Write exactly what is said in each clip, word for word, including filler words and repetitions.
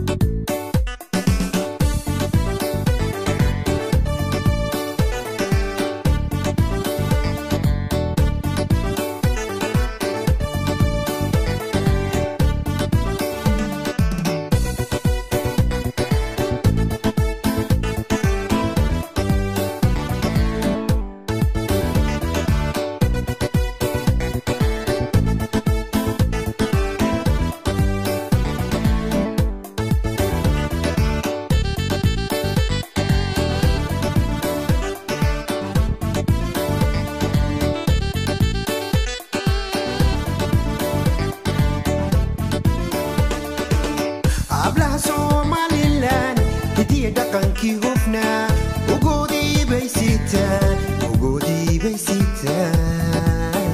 dhaqankii hufnaa ugoodii bay sitaan ugoodii bay sitaan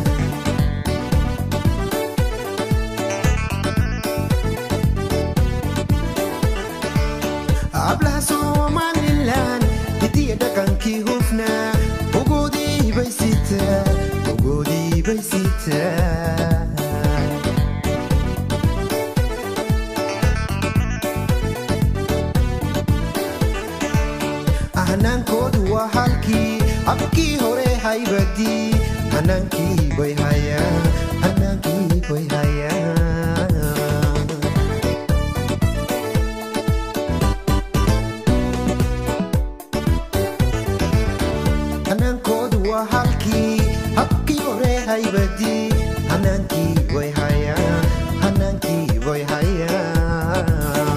ablaha Somaliland hidiya dhaqankii hufnaa ugoodii bay sitaan ugoodii bay sitaan hanankoodu waa halkii abkii hore haybadii hanankii bay hayaan hanankii bay hayaan hanankoodu waa halkii abkii hore haybadii hanankii bay hayaan hanankii bay hayaan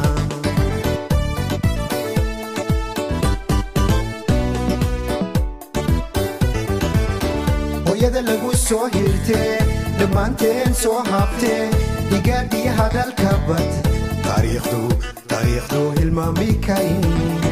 hooyada lagu soo hirtee dhammaanteen soo habtee higaadhiya hadalka bad taariikhdu taariikhdu hilmaami karin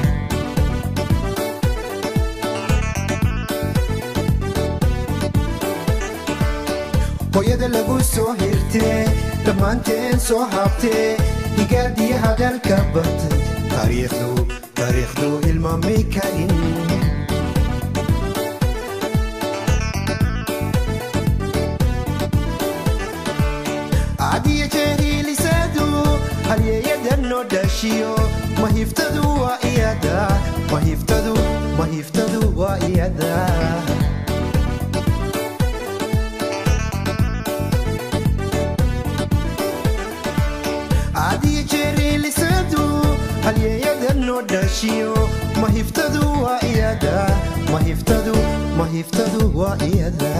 hooyada lagu soo hirtee dhammaanteen soo habtee higaadhiya hadalka bad taariikhdu taariikhdu hilmaami karin عادية جاهلي سادو هل يدنو داشيو ما يفتدو وإيادا ما يفتدو ما يفتدو وإيادا عادية جاهلي سادو هل يدنو داشيو ما يفتدو وإيادا ما يفتدو ما يفتدو وإيادا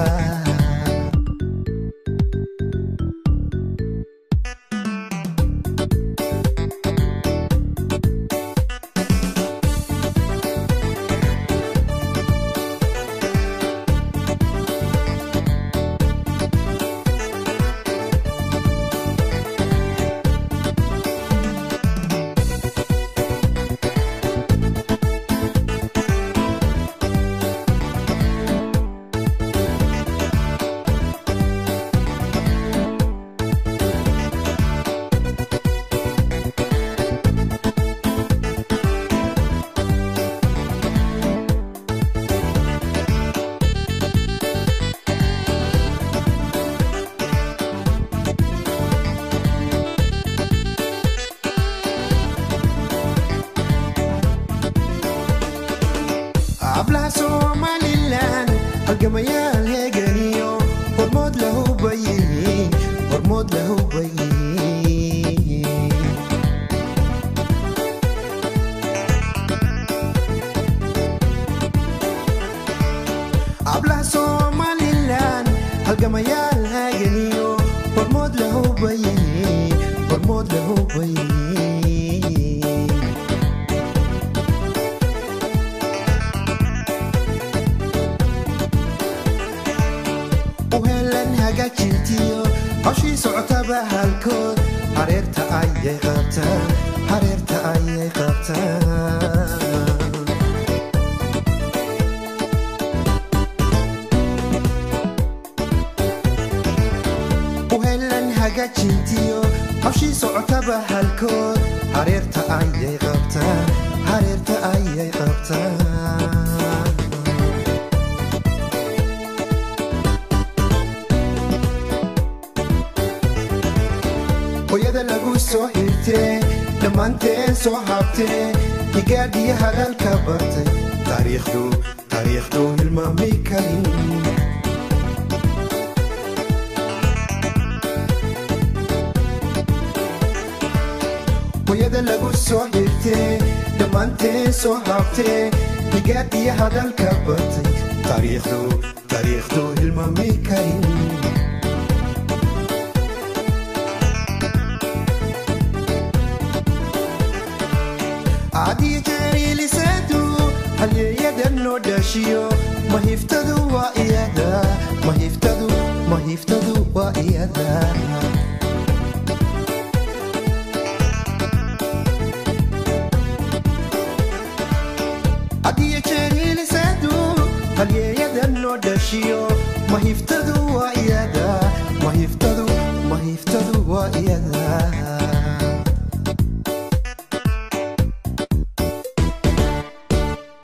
ablaha Somaliland halgamayaal heeganiyo hormood lahu bayihiin hormood lahu bayihiin ablaha Somaliland halgamayaal heeganiyo hormood lahu bayihiin hormood lahu bayihiin hawshii socotaba halkood hareerta ayay qabtaan hareerta ayay qabtaan u helan hagaajintiyo hawshii socotaba halkood hareerta ayay qabtaan hareerta ayay qabtaan hooyada lagu soo hirtee dhammaanteen soo habtee higaadhiya hadalka bartay taariikhdu taariikhdu hilmaami karin hooyada lagu soo xirtee dhammaanteen soo habtee higaadhiya hadalka bartay taariikhdu taariikhdu hilmaami karin عادي جري لسادو هل يدنو داشيو ما يفتدو وإيادا ما يفتدو ما يفتدو وإيادا عادي جري لسادو هل يدنو داشيو ما يفتدو